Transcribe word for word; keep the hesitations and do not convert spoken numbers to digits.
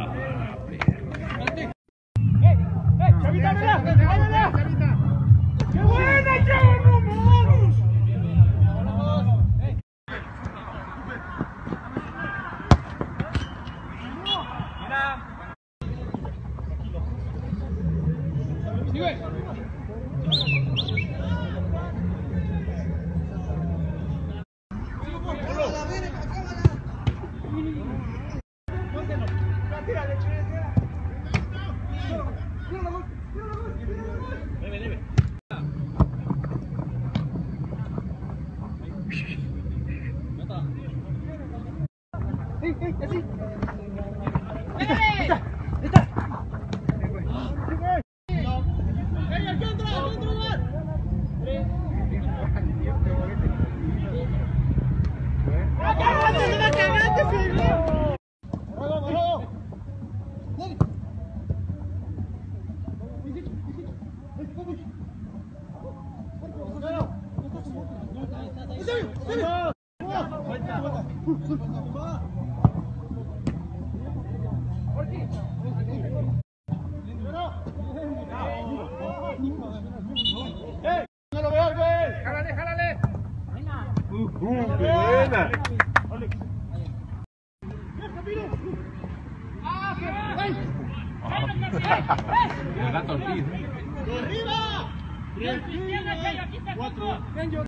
¡Chavita, mira! ¡Vámonos! ¡Qué buena, Chavo! ¡Vamos! ¡Sigue! ¡Ey, ey, así! ¡Está, está, está! ¡Ey, aquí entra, aquí entra, ¡Jálale, jálale! ¡Uh, qué buena! ¡Arriba! ¡Tres, cuatro!